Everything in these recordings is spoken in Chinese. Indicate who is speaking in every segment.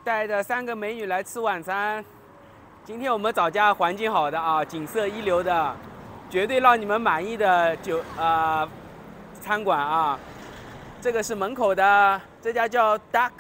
Speaker 1: 带着3个美女来吃晚餐。今天我们找家环境好的啊，景色一流的，绝对让你们满意的餐馆啊。这个是门口的，这家叫 Deck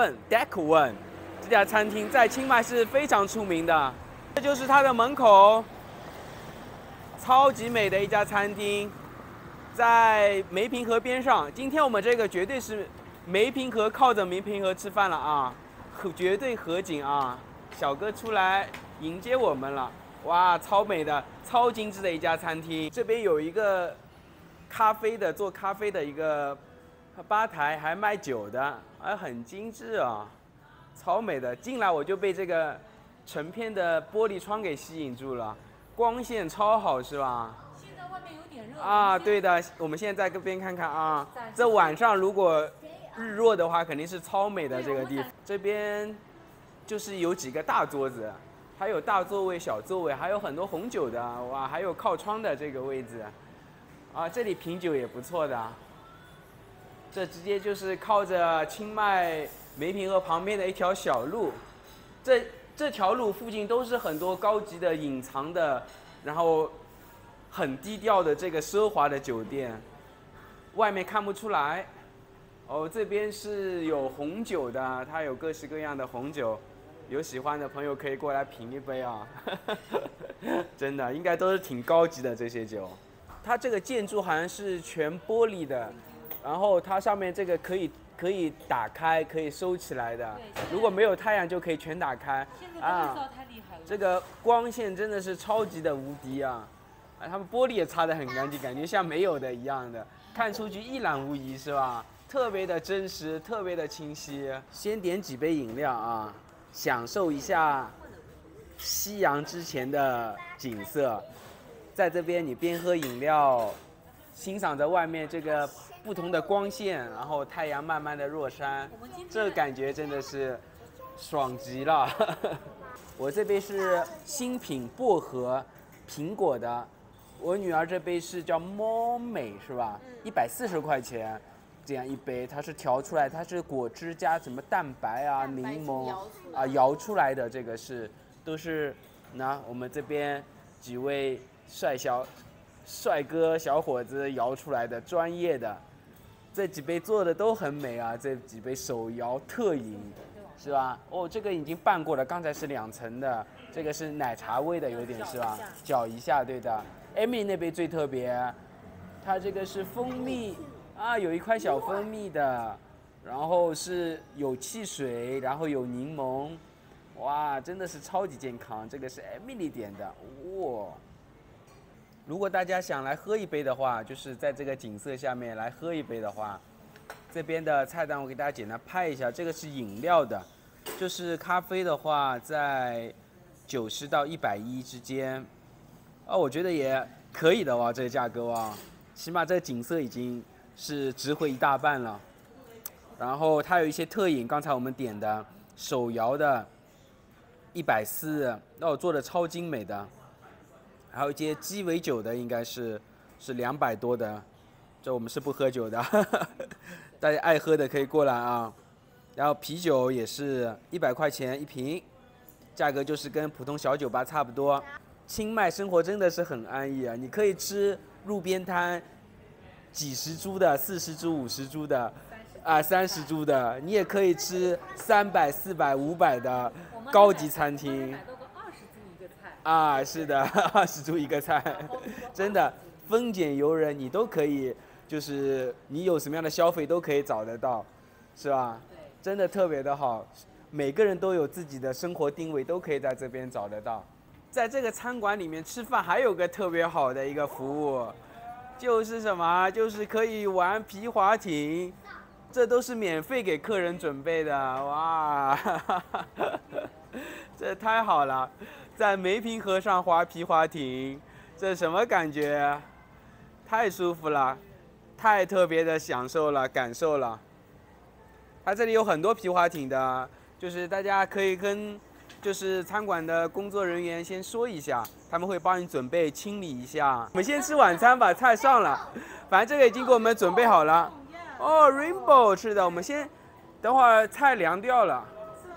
Speaker 1: One，这家餐厅在清迈是非常出名的。这就是它的门口，超级美的一家餐厅，在梅坪河边上。今天我们这个绝对是梅坪河，靠着梅坪河吃饭了啊，绝对合景啊！小哥出来迎接我们了，哇，超美的、超精致的一家餐厅。这边有一个做咖啡的一个吧台，还卖酒的，还很精致啊，超美的。进来我就被这个成片的玻璃窗给吸引住了，光线超好，是吧？
Speaker 2: 现在外面有点热
Speaker 1: 啊，对的，我们现在在这边看看啊，这晚上如果日落的话，肯定是超美的这个地方。这边就是有几个大桌子，还有大座位、小座位，还有很多红酒的，哇，还有靠窗的这个位置，啊，这里品酒也不错的。这直接就是靠着清迈梅坪河旁边的一条小路，这条路附近都是很多高级的、隐藏的，然后很低调的这个奢华的酒店，外面看不出来。哦，这边是有红酒的，它有各式各样的红酒，有喜欢的朋友可以过来品一杯啊。真的，应该都是挺高级的这些酒。它这个建筑好像是全玻璃的，然后它上面这个可以打开，可以收起来的。如果没有太阳就可以全打开。
Speaker 2: 现在的日照太厉害了。
Speaker 1: 这个光线真的是超级的无敌啊！他们玻璃也擦得很干净，感觉像没有的一样的，看出去一览无遗，是吧？特别的真实，特别的清晰。先点几杯饮料啊，享受一下夕阳之前的景色。在这边你边喝饮料，欣赏着外面这个不同的光线，然后太阳慢慢的落山，这感觉真的是爽极了。我这杯是新品薄荷苹果的，我女儿这杯是叫猫美是吧？140块钱，这样一杯，它是调出来，它是果汁加什么蛋白啊、柠檬啊摇出来的，这个都是我们这边几位帅哥小伙子摇出来的，专业的。这几杯做的都很美啊，这几杯手摇特饮，是吧？哦，这个已经拌过了，刚才是2层的，这个是奶茶味的，有点是吧？搅一下，对的。Emily 那杯最特别，它这个是蜂蜜啊，有一块小蜂蜜的，然后是有汽水，然后有柠檬，哇，真的是超级健康。这个是 Emily 点的，哇。如果大家想来喝一杯的话，就是在这个景色下面来喝一杯的话，这边的菜单我给大家简单拍一下。这个是饮料的，就是咖啡的话在90到110之间，我觉得也可以的哇，这个价格哇，起码这个景色已经是值回一大半了。然后它有一些特饮，刚才我们点的手摇的140，做的超精美的。还有一些鸡尾酒的，应该是200多的，这我们是不喝酒的，大家爱喝的可以过来啊。然后啤酒也是100块钱一瓶，价格就是跟普通小酒吧差不多。清迈生活真的是很安逸啊，你可以吃路边摊，几十铢的、40铢、50铢的，30铢的，你也可以吃300、400、500的高级餐厅。啊，是的，20铢一个菜，真的丰俭由人，你都可以，就是你有什么样的消费都可以找得到，是吧？真的特别的好，每个人都有自己的生活定位，都可以在这边找得到。在这个餐馆里面吃饭还有个特别好的一个服务，就是什么？就是可以玩皮划艇，这都是免费给客人准备的，哇，这太好了。在梅坪河上划皮划艇，这什么感觉？太舒服了，太特别的享受了，感受了。它这里有很多皮划艇的，就是大家可以跟就是餐馆的工作人员先说一下，他们会帮你准备清理一下。我们先吃晚餐，把菜上了，反正这个已经给我们准备好了。哦 ，Rainbow 是的，我们先等会儿菜凉掉了。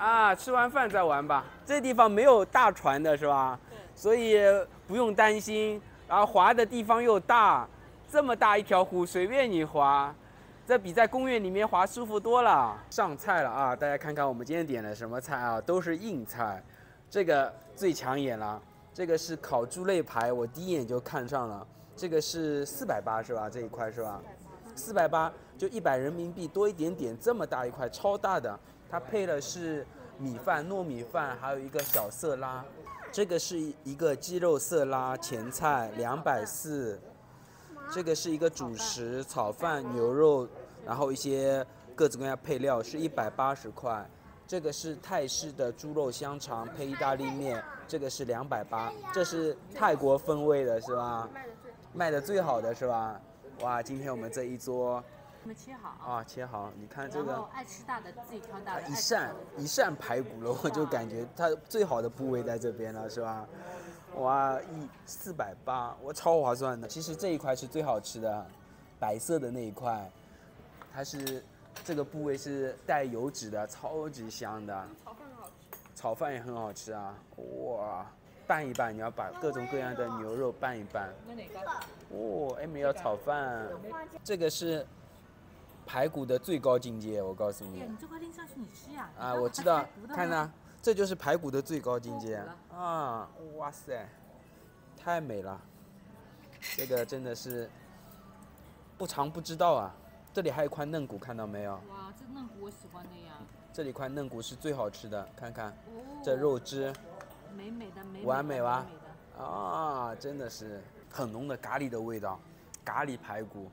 Speaker 1: 啊，吃完饭再玩吧。这地方没有大船的是吧？
Speaker 2: 对。
Speaker 1: 所以不用担心。然后滑的地方又大，这么大一条湖随便你滑，这比在公园里面滑舒服多了。上菜了啊，大家看看我们今天点的什么菜啊？都是硬菜，这个最抢眼了。这个是烤猪肋排，我第一眼就看上了。这个是480是吧？这一块是吧？480就100人民币多一点点，这么大一块，超大的。它配的是米饭、糯米饭，还有一个小色拉。这个是一个鸡肉色拉，前菜240。这个是一个主食，炒饭、牛肉，然后一些各种各样配料是180块。这个是泰式的猪肉香肠配意大利面，这个是280。这是泰国风味的是吧？卖的最好的是吧？哇，今天我们这一桌。
Speaker 2: 我们切好
Speaker 1: 啊，切好，你看这个。
Speaker 2: 然后爱吃大的自己挑大的。
Speaker 1: 一扇排骨了，我就感觉它最好的部位在这边了，是吧？哇，480，我超划算的。其实这一块是最好吃的，白色的那一块，它是这个部位是带油脂的，超级香的。
Speaker 2: 炒饭很好吃。
Speaker 1: 炒饭也很好吃啊，哇！拌一拌，你要把各种各样的牛肉拌一拌。
Speaker 2: 那哪个？
Speaker 1: 哦，Amy 要炒饭，这个是排骨的最高境界，我告诉你。
Speaker 2: 你这块拎上去你吃呀？
Speaker 1: 啊，我知道，看呐，这就是排骨的最高境界啊！哇塞，太美了，这个真的是不尝不知道啊。这里还有一块嫩骨，看到没有？
Speaker 2: 哇，这嫩骨我喜欢的呀。
Speaker 1: 这里块嫩骨是最好吃的，看看，这肉汁，
Speaker 2: 美美的，
Speaker 1: 完美吧？啊，真的是很浓的咖喱的味道，咖喱排骨，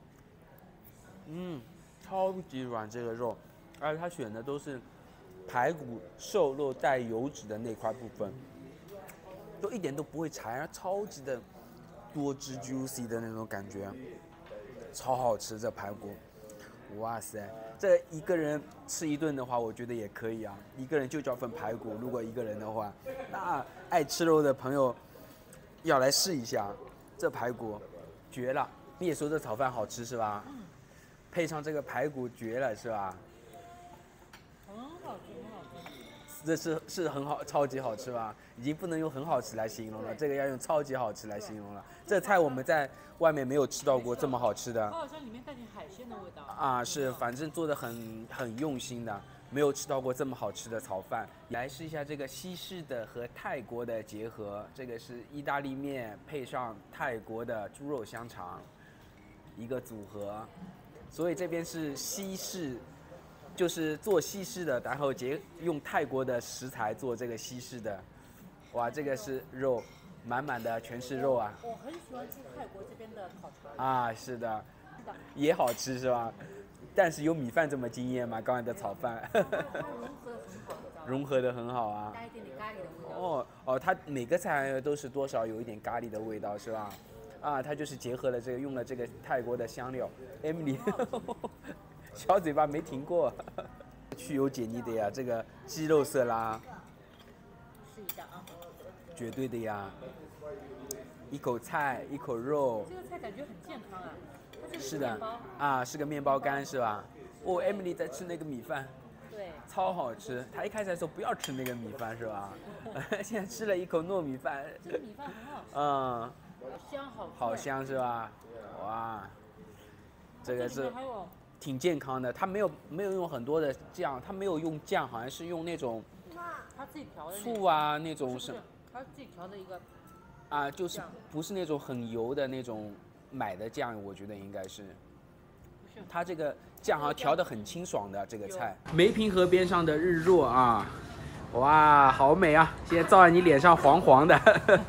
Speaker 1: 超级软这个肉，而且它选的都是排骨瘦肉带油脂的那块部分，都一点都不会柴，超级的多汁 juicy 的那种感觉，超好吃这排骨。哇塞，这一个人吃一顿的话，我觉得也可以啊。一个人就叫份排骨，如果一个人的话，那爱吃肉的朋友要来试一下，这排骨绝了。你也说这炒饭好吃是吧？配上这个排骨绝了是吧？
Speaker 2: 很好吃，很好吃。
Speaker 1: 这是很好，超级好吃吧？已经不能用很好吃来形容了，这个要用超级好吃来形容了。这菜我们在外面没有吃到过这么好吃的。
Speaker 2: 它好像里面带点海鲜的味道。
Speaker 1: 啊，是，反正做的很用心的，没有吃到过这么好吃的炒饭。来试一下这个西式的和泰国的结合，这个是意大利面配上泰国的猪肉香肠，一个组合。所以这边是西式，就是做西式的，然后用泰国的食材做这个西式的。哇，这个是肉，满满的全是肉啊！
Speaker 2: 我很喜欢吃泰国这边的烤肠。
Speaker 1: 啊，是的，也好吃是吧？但是有米饭这么惊艳吗？刚才的炒饭。
Speaker 2: 它融合的很好，
Speaker 1: 融合的很好啊。
Speaker 2: 带一点点咖喱的味
Speaker 1: 道。哦，它每个菜都是多少有一点咖喱的味道是吧？啊，它就是结合了这个，用了这个泰国的香料。Emily， 小嘴巴没停过。去油解腻的呀，这个鸡肉色拉。
Speaker 2: 试一下啊。
Speaker 1: 绝对的呀。一口菜，一口肉。
Speaker 2: 这个菜感觉很健康啊。
Speaker 1: 是的。啊，是个面包干是吧？哦 ，Emily 在吃那个米饭。
Speaker 2: 对。
Speaker 1: 超好吃。她一开始说不要吃那个米饭是吧？现在吃了一口糯米饭。
Speaker 2: 这个米饭很好吃。香好
Speaker 1: 香是吧？哇，这个是挺健康的。它没有用很多的酱，它没有用酱，好像是用那种
Speaker 2: 他自己调的
Speaker 1: 醋啊那种
Speaker 2: 是他自己调的一个
Speaker 1: 啊，就是不是那种很油的那种买的酱，我觉得应该是。它这个酱好像调得很清爽的这个菜。梅坪河边上的日落啊，哇，好美啊！现在照在你脸上黄黄的。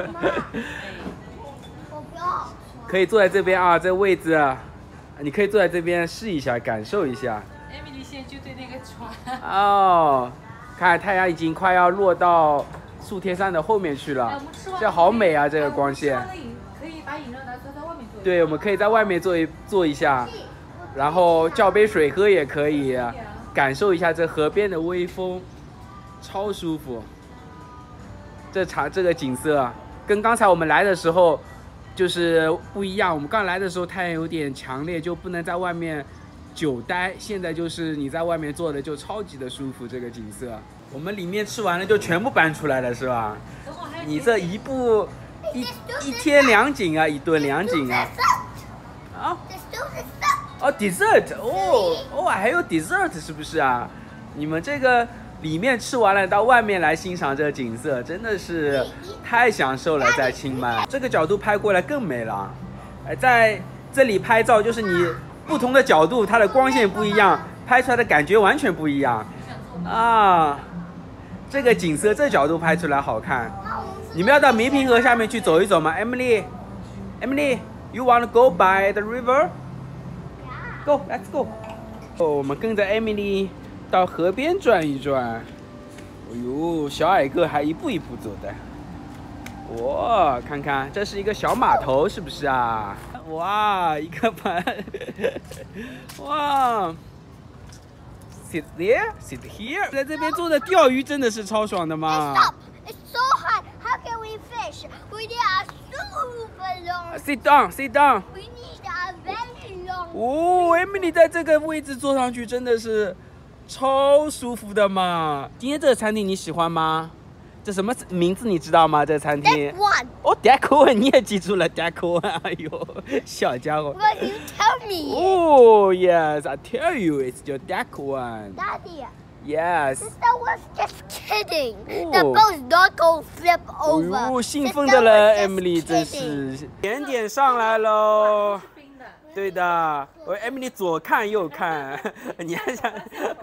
Speaker 1: 可以坐在这边啊，这位置，你可以坐在这边试一下，感受一下。
Speaker 2: Emily 现在就对那个船。
Speaker 1: 哦，看太阳已经快要落到素贴山的后面去了，这好美啊，这个光线。
Speaker 2: 可以把饮料拿出来在外面坐。
Speaker 1: 对，我们可以在外面坐一下，然后叫杯水喝也可以，感受一下这河边的微风，超舒服。这个景色跟刚才我们来的时候。就是不一样，我们刚来的时候太阳有点强烈，就不能在外面久待，现在就是你在外面坐的就超级的舒服，这个景色。我们里面吃完了就全部搬出来了，是吧？你这一天2景啊，1顿2景啊。啊？哦 ，dessert， 哦，还有 dessert 是不是啊？你们这个里面吃完了，到外面来欣赏这个景色，真的是太享受了，在清迈。这个角度拍过来更美了。在这里拍照，就是你不同的角度，它的光线不一样，拍出来的感觉完全不一样啊。这个景色这角度拍出来好看。你们要到梅平河下面去走一走吗 ？Emily，you want to go by the river？Go, let's go。我们跟着 Emily 到河边转一转。哎呦，小矮个还一步一步走的。哇，看看，这是一个小码头，是不是啊？哇，一个盘。哇。Sit there, sit here。在这边坐着钓鱼真的是超爽的嘛。
Speaker 3: Stop! It's so hot. How can we fish? We need a super long.
Speaker 1: Sit down, sit down.
Speaker 3: We need a very long.
Speaker 1: 哦 ，Emily 在这个位置坐上去真的是超舒服的嘛。今天这个餐厅你喜欢吗？这什么名字你知道吗？这餐厅
Speaker 3: That one.
Speaker 1: 哦 ，Deck One 你也记住了 Deck One。哎呦，小家伙。
Speaker 3: Well, you tell me.
Speaker 1: Oh yes, I tell you, it's your Deck One.
Speaker 3: Daddy,
Speaker 1: Yes.
Speaker 3: Sister was just kidding.
Speaker 1: Oh.
Speaker 3: The boat's not gonna flip
Speaker 1: 哎
Speaker 3: over.
Speaker 1: 呦，兴奋
Speaker 3: Sister
Speaker 1: 的了
Speaker 3: was just
Speaker 1: ，Emily 真
Speaker 3: kidding.
Speaker 1: 是。甜点上来喽。
Speaker 2: 是冰的。
Speaker 1: 对的，我 Emily 左看右看，你还想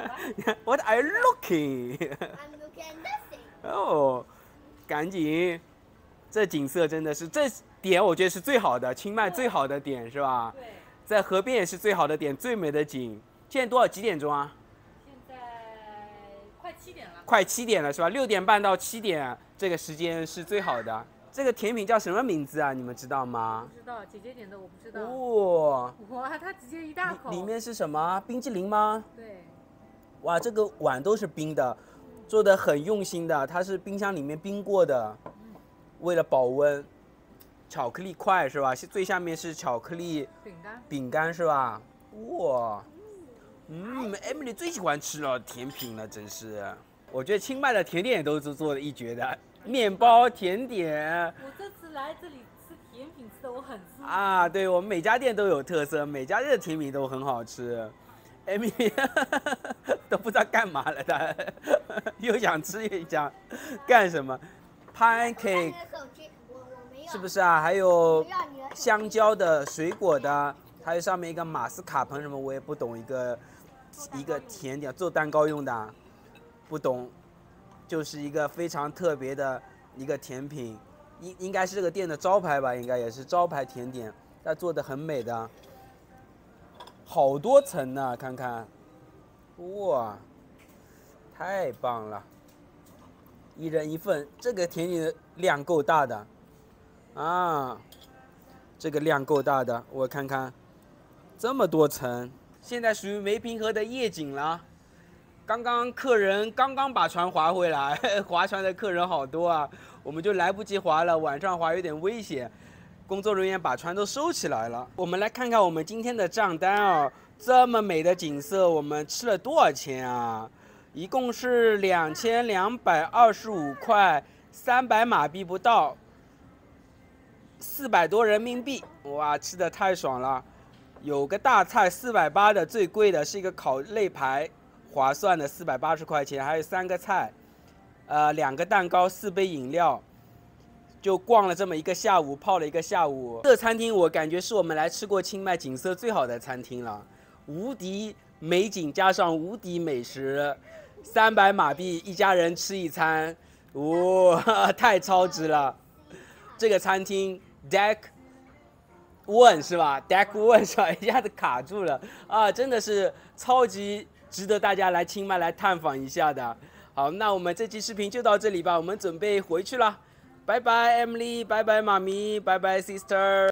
Speaker 1: ？What are you looking？
Speaker 3: I'm looking at nothing.
Speaker 1: 哦，赶紧，这景色真的是这点，我觉得是最好的，清迈最好的点是吧？
Speaker 2: 对。
Speaker 1: 在河边也是最好的点，最美的景。现在多少？几点钟啊？
Speaker 2: 现在快7点了。
Speaker 1: 快7点了是吧？6点半到7点，这个时间是最好的。这个甜品叫什么名字啊？你们知道吗？
Speaker 2: 不知道，姐姐点的我不知道。
Speaker 1: 哇，
Speaker 2: 哇，它直接一大口。
Speaker 1: 里面是什么？冰淇淋吗？
Speaker 2: 对。
Speaker 1: 哇，这个碗都是冰的，做的很用心的，它是冰箱里面冰过的，为了保温。巧克力块是吧？最下面是巧克力饼干是吧？哇，Emily 最喜欢吃了甜品了，真是。我觉得清迈的甜点都是做的一绝的，面包、甜点。
Speaker 2: 我这次来这里吃甜品吃的我很舒服。
Speaker 1: 啊，对，我们每家店都有特色，每家店的甜品都很好吃。Emily 都不知道干嘛了，他又想吃又想干什么 ？Pancake 是不是啊？还有香蕉的、水果的，还有上面一个马斯卡彭什么，我也不懂，一个甜点做蛋糕用的，不懂，就是一个非常特别的一个甜品，应该是这个店的招牌吧，应该也是招牌甜点，它做的很美的。好多层呢，看看，哇，太棒了！一人一份，这个甜点的量够大的，啊，这个量够大的，我看看，这么多层，现在属于梅平河的夜景了。刚刚客人刚刚把船划回来，划船的客人好多啊，我们就来不及划了，晚上划有点危险。工作人员把船都收起来了。我们来看看我们今天的账单啊，这么美的景色，我们吃了多少钱啊？一共是2225块，300马币不到，400多人民币。哇，吃的太爽了！有个大菜480的，最贵的是一个烤肋排，划算的480块钱，还有3个菜，2个蛋糕，4杯饮料。就逛了这么一个下午，泡了一个下午。这餐厅我感觉是我们来吃过清迈景色最好的餐厅了，无敌美景加上无敌美食，300马币一家人吃一餐，哇，太超值了！这个餐厅 Deck One 是吧 ？Deck One 是吧？一下子卡住了啊，真的是超级值得大家来清迈来探访一下的。好，那我们这期视频就到这里吧，我们准备回去了。拜拜 Emily， 拜拜妈咪，拜拜 sister。